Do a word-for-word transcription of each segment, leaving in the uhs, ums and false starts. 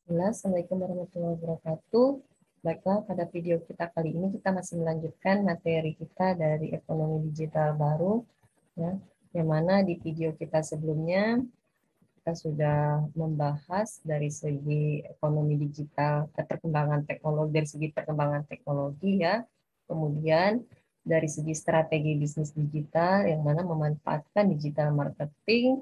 Assalamualaikum warahmatullahi wabarakatuh. Baiklah, pada video kita kali ini kita masih melanjutkan materi kita dari ekonomi digital baru, ya, yang mana di video kita sebelumnya kita sudah membahas dari segi ekonomi digital, perkembangan teknologi, dari segi perkembangan teknologi, ya, kemudian dari segi strategi bisnis digital, yang mana memanfaatkan digital marketing.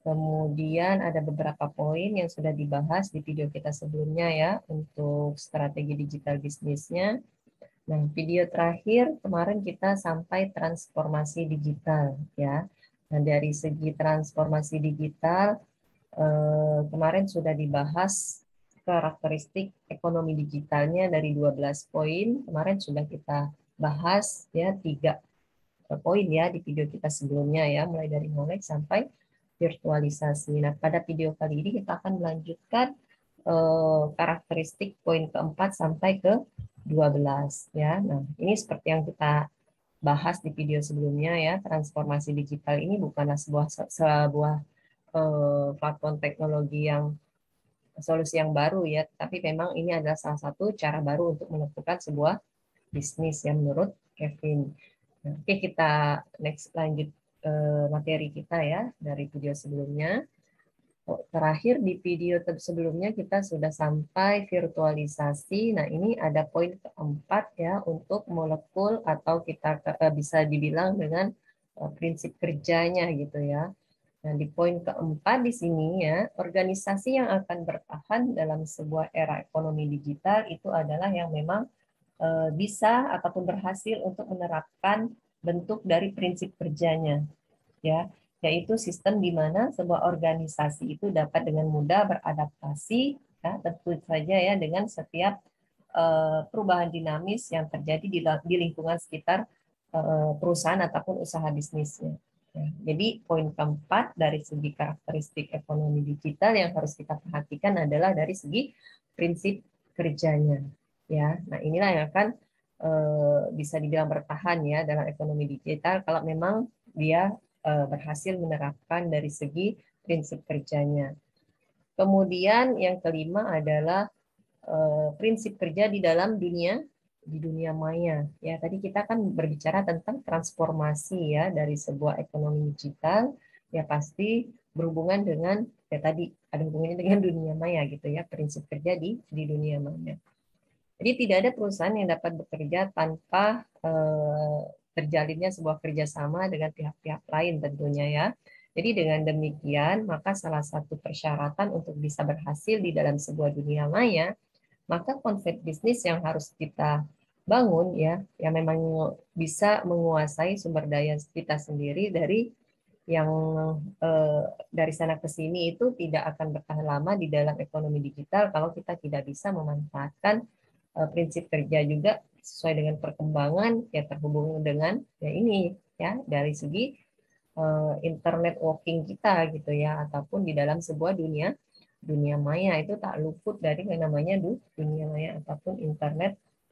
Kemudian ada beberapa poin yang sudah dibahas di video kita sebelumnya, ya, untuk strategi digital bisnisnya. Nah, video terakhir kemarin kita sampai transformasi digital, ya. Nah, dari segi transformasi digital eh, kemarin sudah dibahas karakteristik ekonomi digitalnya dari dua belas poin. Kemarin sudah kita bahas, ya, tiga poin, ya, di video kita sebelumnya, ya, mulai dari knowledge sampai virtualisasi. Nah, pada video kali ini kita akan melanjutkan eh, karakteristik poin keempat sampai ke dua belas, ya. Nah, ini seperti yang kita bahas di video sebelumnya, ya, transformasi digital ini bukanlah sebuah sebuah eh, platform teknologi yang solusi yang baru, ya, tapi memang ini adalah salah satu cara baru untuk melakukan sebuah bisnis, yang menurut Kevin. Nah, oke, kita next lanjut eh, materi kita, ya, dari video sebelumnya. Oh, terakhir di video sebelumnya kita sudah sampai virtualisasi. Nah, ini ada poin keempat, ya, untuk molekul atau kita eh, bisa dibilang dengan eh, prinsip kerjanya, gitu, ya. Nah, di poin keempat di sini, ya, organisasi yang akan bertahan dalam sebuah era ekonomi digital itu adalah yang memang eh, bisa ataupun berhasil untuk menerapkan bentuk dari prinsip kerjanya, ya, yaitu sistem di mana sebuah organisasi itu dapat dengan mudah beradaptasi, ya, tentu saja, ya, dengan setiap eh, perubahan dinamis yang terjadi di, di lingkungan sekitar eh, perusahaan ataupun usaha bisnisnya. Ya, jadi poin keempat dari segi karakteristik ekonomi digital yang harus kita perhatikan adalah dari segi prinsip kerjanya, ya. Nah, inilah yang akan eh, bisa dibilang bertahan, ya, dalam ekonomi digital kalau memang dia eh, berhasil menerapkan dari segi prinsip kerjanya. Kemudian yang kelima adalah eh, prinsip kerja di dalam dunia di dunia maya. Ya, tadi kita kan berbicara tentang transformasi, ya, dari sebuah ekonomi digital, ya, pasti berhubungan dengan, ya, tadi ada hubungannya dengan dunia maya, gitu, ya, prinsip kerja di di dunia maya. Jadi tidak ada perusahaan yang dapat bekerja tanpa eh, terjalinnya sebuah kerjasama dengan pihak-pihak lain tentunya, ya. Jadi dengan demikian, maka salah satu persyaratan untuk bisa berhasil di dalam sebuah dunia maya, maka konsep bisnis yang harus kita bangun, ya, yang memang bisa menguasai sumber daya kita sendiri dari yang eh, dari sana ke sini itu tidak akan bertahan lama di dalam ekonomi digital kalau kita tidak bisa memanfaatkan eh, prinsip kerja juga sesuai dengan perkembangan, ya, terhubung dengan, ya, ini, ya, dari segi eh, internet working kita, gitu, ya, ataupun di dalam sebuah dunia dunia maya itu tak luput dari yang namanya dunia maya ataupun internet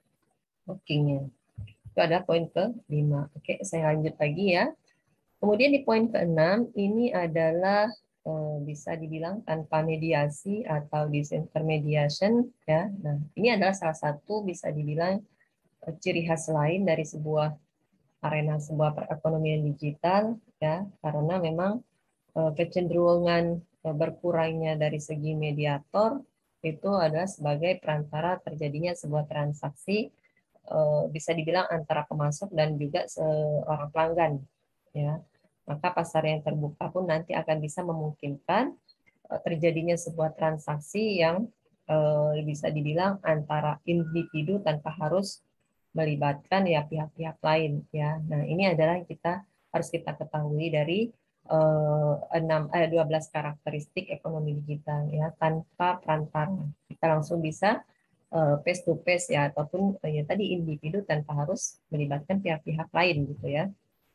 workingnya. Itu adalah poin kelima. Oke, saya lanjut lagi, ya. Kemudian di poin keenam ini adalah eh, bisa dibilang tanpa mediasi atau disintermediation, ya. Nah, ini adalah salah satu bisa dibilang eh, ciri khas lain dari sebuah arena sebuah perekonomian digital, ya, karena memang eh, kecenderungan eh, berkurangnya dari segi mediator itu adalah sebagai perantara terjadinya sebuah transaksi eh, bisa dibilang antara pemasok dan juga seorang pelanggan, ya. Maka pasar yang terbuka pun nanti akan bisa memungkinkan eh, terjadinya sebuah transaksi yang eh, bisa dibilang antara individu tanpa harus melibatkan, ya, pihak-pihak lain, ya. Nah, ini adalah yang kita harus kita ketahui dari eh, enam eh, dua belas karakteristik ekonomi digital, ya, tanpa perantara. Kita langsung bisa eh, face to face, ya, ataupun eh, ya tadi individu tanpa harus melibatkan pihak-pihak lain, gitu, ya.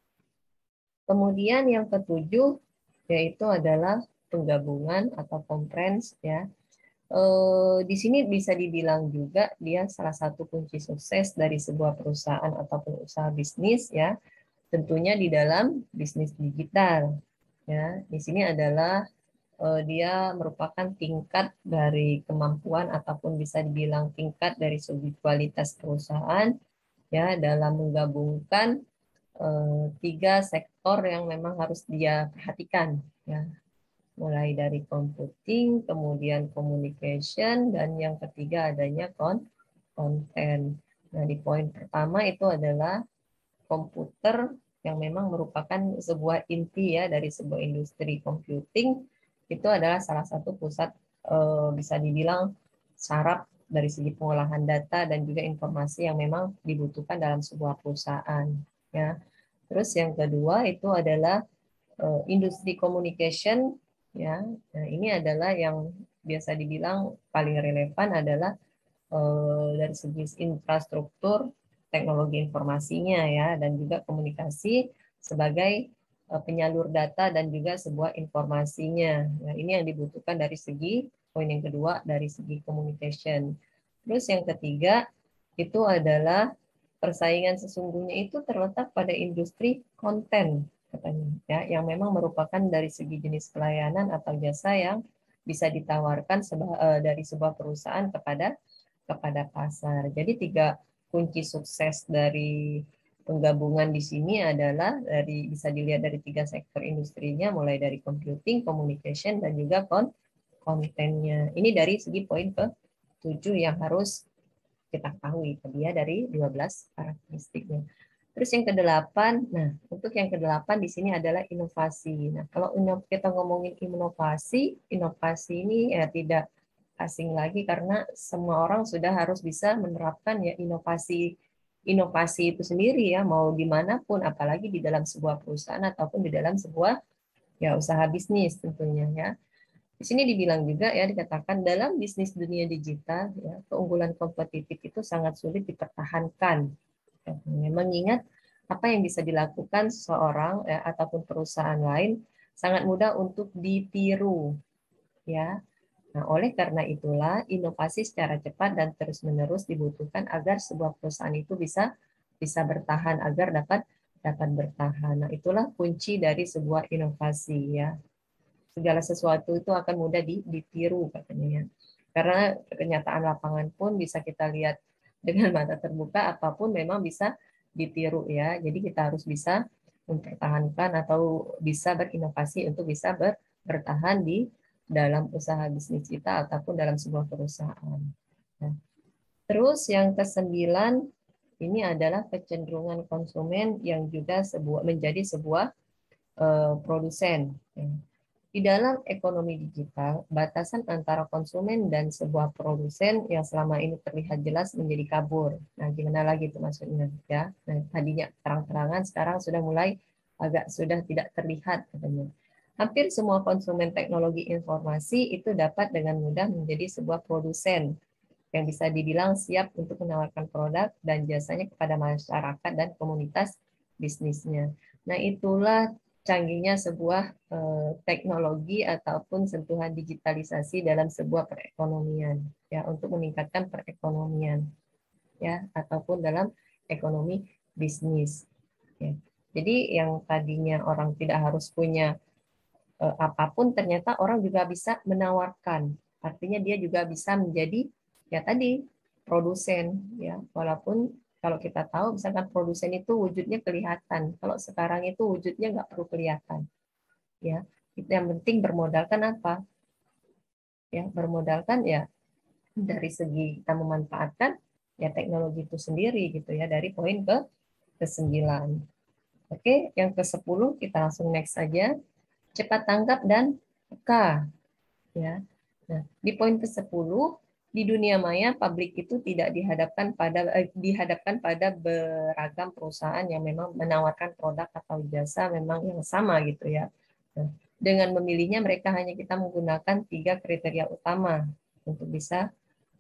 Kemudian yang ketujuh yaitu adalah penggabungan atau conference, ya. Eh, di sini bisa dibilang juga dia salah satu kunci sukses dari sebuah perusahaan ataupun usaha bisnis, ya. Tentunya di dalam bisnis digital, ya. Di sini adalah eh, dia merupakan tingkat dari kemampuan ataupun bisa dibilang tingkat dari segi kualitas perusahaan ya dalam menggabungkan eh, tiga sektor yang memang harus dia perhatikan ya, mulai dari computing, kemudian communication, dan yang ketiga adanya konten. Nah, di poin pertama itu adalah komputer yang memang merupakan sebuah inti ya dari sebuah industri computing. Itu adalah salah satu pusat eh, bisa dibilang saraf dari segi pengolahan data dan juga informasi yang memang dibutuhkan dalam sebuah perusahaan ya. Terus yang kedua itu adalah uh, industri communication ya. Nah, ini adalah yang biasa dibilang paling relevan adalah uh, dari segi infrastruktur teknologi informasinya ya dan juga komunikasi sebagai uh, penyalur data dan juga sebuah informasinya. Nah, ini yang dibutuhkan dari segi poin yang kedua dari segi communication. Terus yang ketiga itu adalah persaingan sesungguhnya itu terletak pada industri konten katanya ya, yang memang merupakan dari segi jenis pelayanan atau jasa yang bisa ditawarkan seba, uh, dari sebuah perusahaan kepada kepada pasar. Jadi tiga kunci sukses dari penggabungan di sini adalah dari bisa dilihat dari tiga sektor industrinya, mulai dari computing, communication, dan juga kontennya. Ini dari segi poin ke tujuh yang harus kita ketahui dia dari dua belas karakteristiknya. Terus yang kedelapan, nah untuk yang kedelapan di sini adalah inovasi. Nah kalau kita ngomongin inovasi, inovasi ini ya tidak asing lagi karena semua orang sudah harus bisa menerapkan ya inovasi inovasi itu sendiri ya mau dimanapun, apalagi di dalam sebuah perusahaan ataupun di dalam sebuah ya usaha bisnis tentunya ya. Di sini dibilang juga ya dikatakan dalam bisnis dunia digital ya keunggulan kompetitif itu sangat sulit dipertahankan. Ya, mengingat apa yang bisa dilakukan seseorang ya, ataupun perusahaan lain sangat mudah untuk ditiru ya. Nah, oleh karena itulah inovasi secara cepat dan terus-menerus dibutuhkan agar sebuah perusahaan itu bisa bisa bertahan agar dapat dapat bertahan. Nah, itulah kunci dari sebuah inovasi ya. Segala sesuatu itu akan mudah ditiru katanya ya. Karena kenyataan lapangan pun bisa kita lihat dengan mata terbuka, apapun memang bisa ditiru ya. Jadi kita harus bisa mempertahankan atau bisa berinovasi untuk bisa ber, bertahan di dalam usaha bisnis kita ataupun dalam sebuah perusahaan. Nah, terus yang kesembilan ini adalah kecenderungan konsumen yang juga sebuah menjadi sebuah uh, produsen. Di dalam ekonomi digital, batasan antara konsumen dan sebuah produsen yang selama ini terlihat jelas menjadi kabur. Nah, gimana lagi itu maksudnya ya? Nah, tadinya terang-terangan, sekarang sudah mulai agak sudah tidak terlihat katanya. Hampir semua konsumen teknologi informasi itu dapat dengan mudah menjadi sebuah produsen yang bisa dibilang siap untuk menawarkan produk dan jasanya kepada masyarakat dan komunitas bisnisnya. Nah, itulah canggihnya sebuah eh, teknologi ataupun sentuhan digitalisasi dalam sebuah perekonomian ya untuk meningkatkan perekonomian ya ataupun dalam ekonomi bisnis ya. Jadi yang tadinya orang tidak harus punya eh, apapun ternyata orang juga bisa menawarkan. Artinya dia juga bisa menjadi ya tadi produsen ya walaupun kalau kita tahu misalkan produsen itu wujudnya kelihatan, kalau sekarang itu wujudnya nggak perlu kelihatan ya. Itu yang penting bermodalkan apa ya, bermodalkan ya dari segi kita memanfaatkan ya teknologi itu sendiri gitu ya, dari poin ke kesembilan. Oke, yang ke sepuluh kita langsung next saja, cepat tanggap dan peka ya. Nah, di poin ke sepuluh, di dunia maya publik itu tidak dihadapkan pada eh, dihadapkan pada beragam perusahaan yang memang menawarkan produk atau jasa memang yang sama gitu ya. Nah, dengan memilihnya mereka hanya kita menggunakan tiga kriteria utama untuk bisa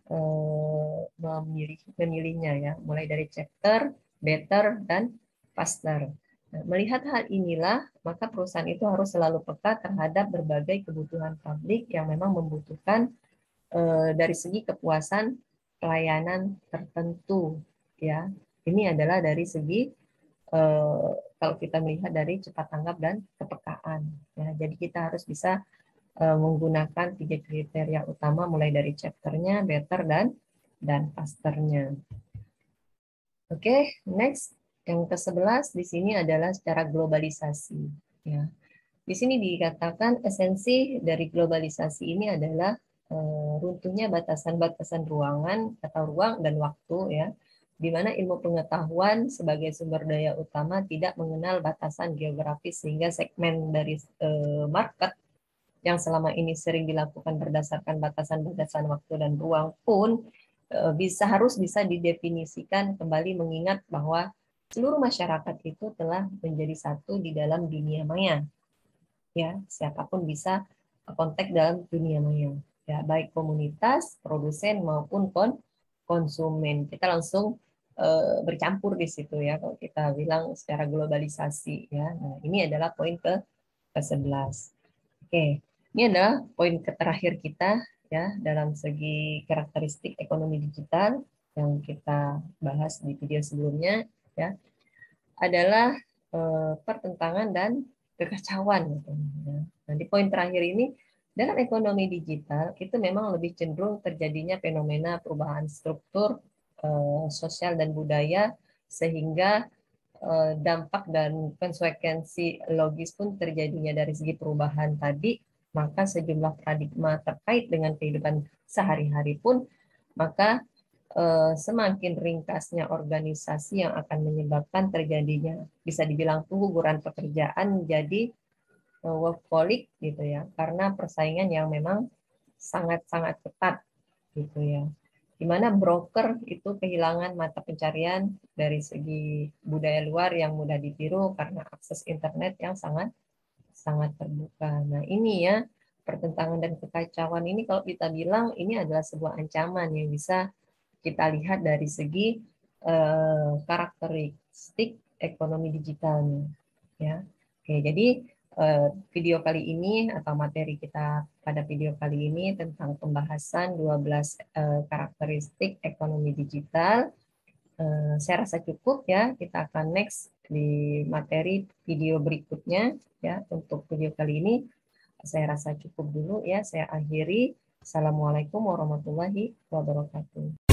eh, memilih memilihnya ya, mulai dari chapter, better dan faster. Nah, melihat hal inilah, maka perusahaan itu harus selalu peka terhadap berbagai kebutuhan publik yang memang membutuhkan eh, dari segi kepuasan pelayanan tertentu. Ya, ini adalah dari segi eh, kalau kita melihat dari cepat tanggap dan kepekaan. Ya, jadi kita harus bisa uh, menggunakan tiga kriteria utama mulai dari chapternya, better, dan dan fasternya. Oke, okay, next. Yang ke sebelas di sini adalah secara globalisasi. Ya. Di sini dikatakan esensi dari globalisasi ini adalah uh, runtuhnya batasan-batasan ruangan atau ruang dan waktu, ya, di mana ilmu pengetahuan sebagai sumber daya utama tidak mengenal batasan geografis, sehingga segmen dari uh, market yang selama ini sering dilakukan berdasarkan batasan-batasan waktu dan ruang pun uh, bisa harus bisa didefinisikan kembali, mengingat bahwa seluruh masyarakat itu telah menjadi satu di dalam dunia maya. Ya, siapapun bisa kontak dalam dunia maya. Ya, baik komunitas, produsen maupun kon konsumen. Kita langsung uh, bercampur di situ ya kalau kita bilang secara globalisasi ya. Nah, ini adalah poin ke ke-sebelas. Oke. Ini adalah poin terakhir kita ya dalam segi karakteristik ekonomi digital yang kita bahas di video sebelumnya ya, adalah eh, pertentangan dan kekacauan. Gitu, ya. Nah, di poin terakhir ini, dalam ekonomi digital itu memang lebih cenderung terjadinya fenomena perubahan struktur eh, sosial dan budaya, sehingga eh, dampak dan konsekuensi logis pun terjadinya dari segi perubahan tadi, maka sejumlah paradigma terkait dengan kehidupan sehari-hari pun, maka eh, semakin ringkasnya organisasi yang akan menyebabkan terjadinya bisa dibilang pengguguran pekerjaan jadi eh, workaholic gitu ya, karena persaingan yang memang sangat-sangat ketat gitu ya, di mana broker itu kehilangan mata pencarian dari segi budaya luar yang mudah ditiru karena akses internet yang sangat sangat terbuka. Nah, ini ya, pertentangan dan kekacauan ini kalau kita bilang ini adalah sebuah ancaman yang bisa kita lihat dari segi eh, karakteristik ekonomi digitalnya. Ya, oke. Jadi eh, video kali ini atau materi kita pada video kali ini tentang pembahasan dua belas eh, karakteristik ekonomi digital. Eh, saya rasa cukup ya. Kita akan next di materi video berikutnya ya. Untuk video kali ini saya rasa cukup dulu ya. Saya akhiri. Assalamualaikum warahmatullahi wabarakatuh.